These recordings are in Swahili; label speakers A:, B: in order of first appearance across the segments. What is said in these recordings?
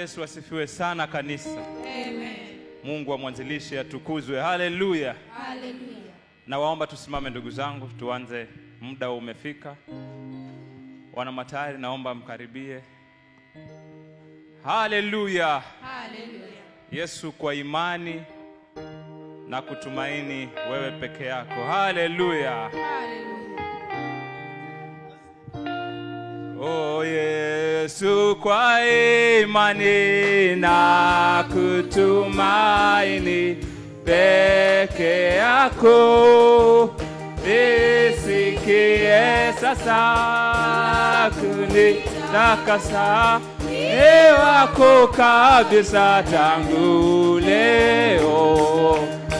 A: Yesu asifiwe sana kanisa.
B: Amen.
A: Mungu wa mwanzilishi atukuzwe. Haleluya.
B: Haleluya.
A: Na waomba tusimame ndugu zangu, tuanze, muda umefika. Wana matari naomba mkaribie. Haleluya.
B: Haleluya.
A: Yesu kwa imani na kutumaini wewe peke yako. Haleluya.
B: Haleluya.
A: Oh Yesu kwa imani na kutumaini peke yako, nisikie sasa kunitakasa, ni wako kabisa tangu leo.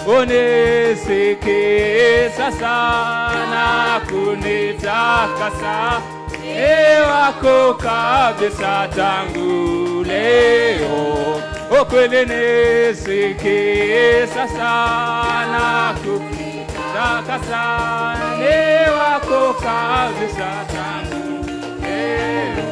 A: Unisikie sasa na kunitakasa, ni wako kabisa tangu leo. Kweli nisikie sasa na kunitakasa, ni wako kabisa tangu leo.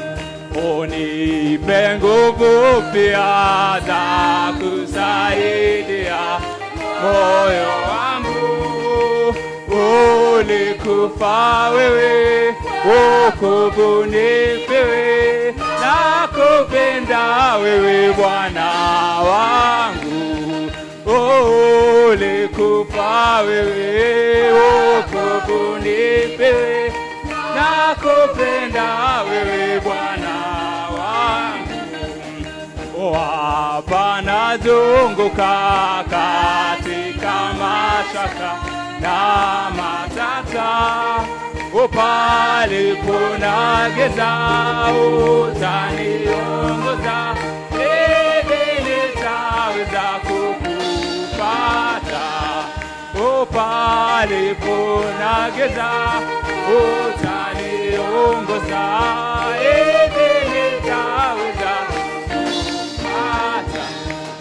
A: Unipe nguvu pia za kusaidia moyo wangu, ulikufa wewe, ukubuni wewe, na kupenda wewe Bwana wangu. Ulikufa wewe, ukubuni wewe, na kupenda wewe Bwana wangu. Hapa nazunguka katika mashaka na matata, palipo na giza utaniongoza, ili nitaweza kukupata. Palipo na giza utaniongoza, ili nitaweza kukupata.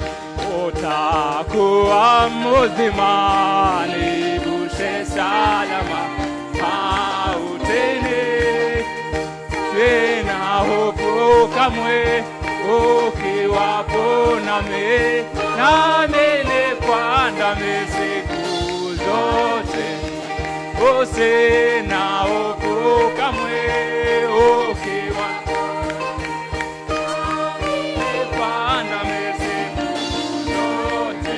A: Utakuwa mzima, nivushe salama mautini, sina hofu kamwe ukiwapo nami, nami nikwandame siku zote. Sina hofu kamwe ukiwapo nami, nikwandame siku zote.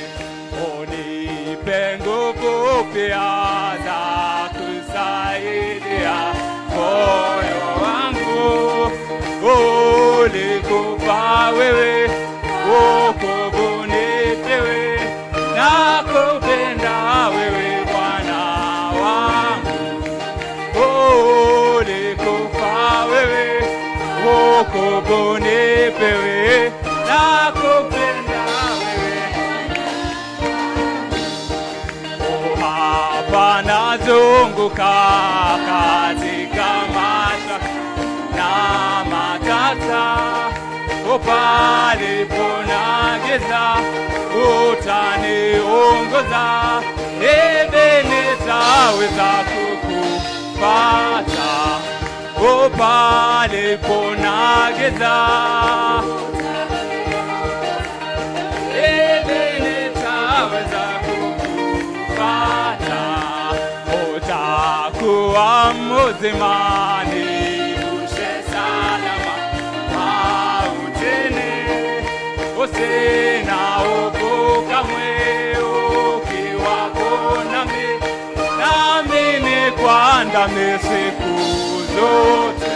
A: Unipe nguvu pia za kusaidia moyo wangu, ulikufa wewe, ukubuni wewe, na kupenda wewe Bwana wangu. Ulikufa wewe, ukubuni wewe, na kupenda wewe. Hapa nazunguka katika mashaka na matata, palipo na giza utaniongoza, ili nitaweza kukupata. Palipo na giza ili nitaweza kukupata. Utakuwa mzima, nivushe salama mautini, sina hofu kamwe ukiwapo nami, nami nikwandame siku zote.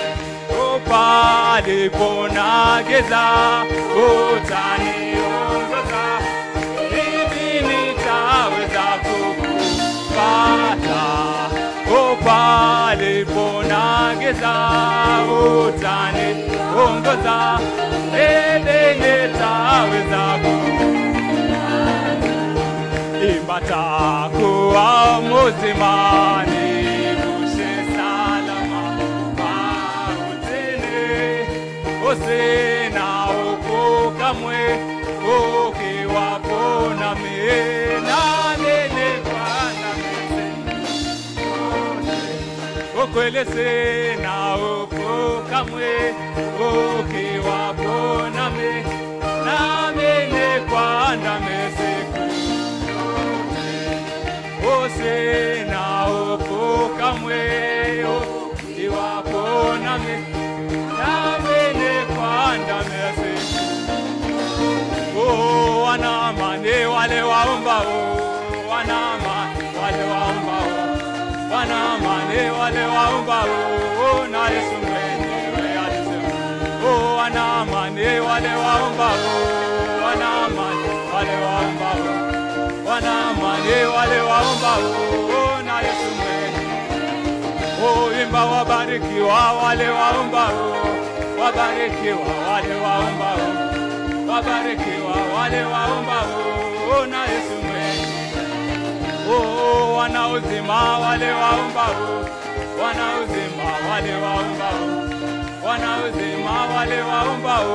A: Palipo na giza utaniongoza, ili nitaweza kukupata. Palipo na giza utaniongoza, ili nitaweza kukupata. Imba takuwa mzima, nivushe salama mautini, sina hofu kamwe ukiwapo nami, nami nikwandame siku zote. Kweli sina hofu kamwe ukiwapo nikuandame siku sina hofu kamwe, iwapo nami nikuandame siku. Wana amani wale waombao, wana amani wale waombao, wana amani wale waombao, na Yesu mwenyewe alisema. Wana amani wale waombao, wana amani wale waombao, wana amani wale waombao, na Yesu mwenyewe. Imba wabarikiwa wale waombao, wabarikiwa wale waombao, wabarikiwa wale waombao, na Yesu mwenyewe. Wana uzima wale waombao, wana uzima wale waombao, wana uzima wale waombao,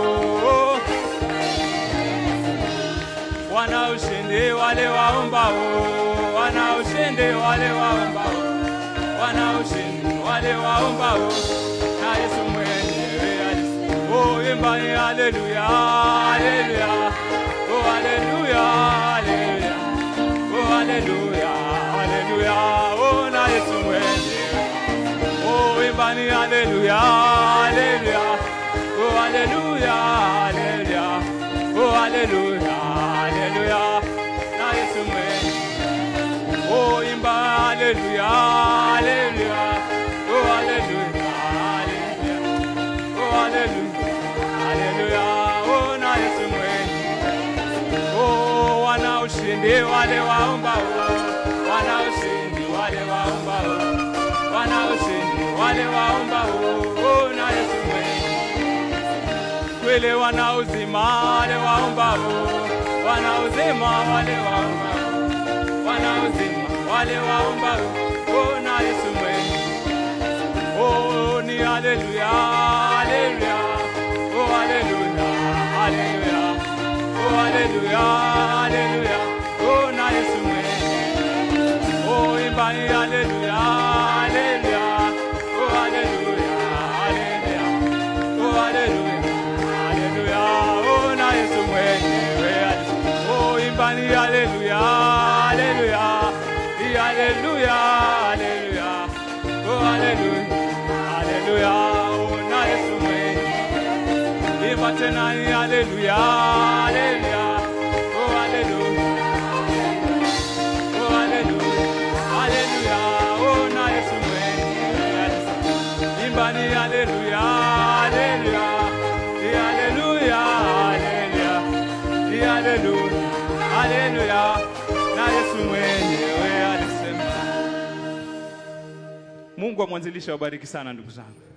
A: wana ushindi wale waombao, wana ushindi wale waombao, wana ushindi wale waombao, na Yesu mwenyewe alisema. Imba haleluya, haleluya, haleluya, haleluya, haleluya, haleluya, na Yesu mwenyewe. Imba haleluya, haleluya, haleluya, haleluya, haleluya, haleluya, na Yesu mwenyewe. Imba haleluya, haleluya, haleluya, haleluya, haleluya, na Yesu mwenyewe. Wana ushindi wale waombao, wana ushindi wale waombao, wana ushindi wale waombao, na Yesu mwenyewe. Kweli wana uzima wale waombao, wana uzima wale waombao, wana uzima wale waombao, na Yesu mwenyewe. Ni haleluya, haleluya, haleluya, haleluya, haleluya, haleluya, na Yesu mwenyewe. Imba haleluya, haleluya, haleluya, haleluya, haleluya, haleluya, na Yesu mwenyewe. Imba haleluya, haleluya, haleluya, haleluya, haleluya, haleluya, na Yesu mwenyewe. Imba tena haleluya, haleluya, haleluya, haleluya, haleluya, na Yesu mwenyewe. Imba haleluya, haleluya, haleluya, haleluya, haleluya, haleluya, na Yesu mwenyewe alisema. Mungu amwanzilishe wabariki sana ndugu zangu.